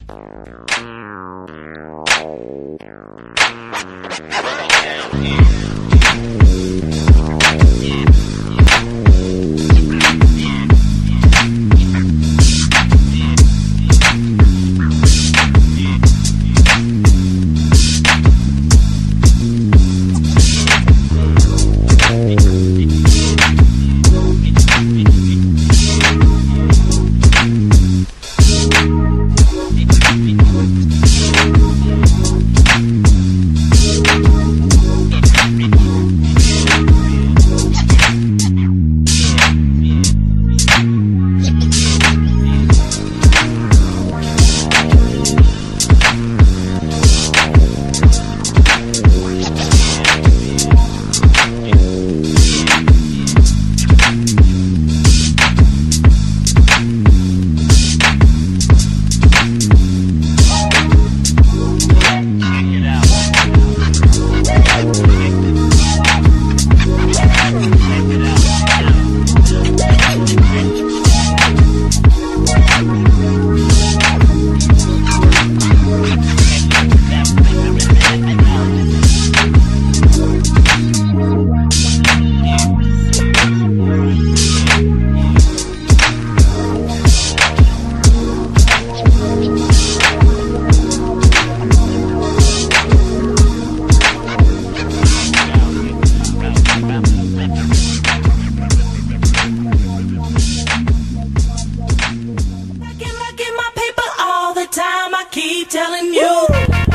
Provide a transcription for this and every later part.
Telling you,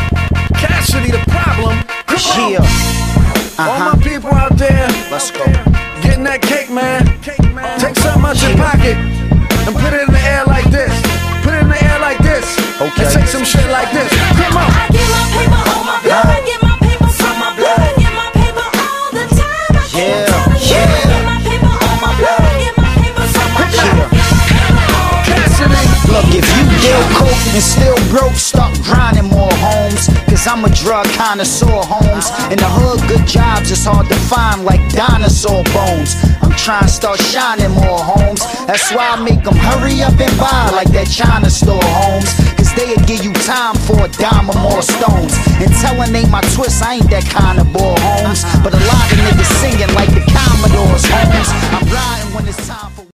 Cassidy, the problem. Come on. All my people out there, Let's go. getting that cake, man. Take something out your pocket and put it in the air like this. Put it in the air like this. Okay. And say some shit like this. Come on. I get my paper on my blood. I get my paper from my blood. I get my paper all the time. I keep telling you, I get my paper on my blood. I get my paper from my blood. Cassidy. Look, if you deal coke and still broke, start grinding more homes. Cause I'm a drug connoisseur, homes. In the hood, good jobs is hard to find like dinosaur bones. I'm trying to start shining more homes. That's why I make them hurry up and buy like that China store homes. Cause they'll give you time for a dime or more stones. And telling ain't my twist, I ain't that kind of boy, homes. But a lot of niggas singing like the Commodores, homes. I'm riding when it's time.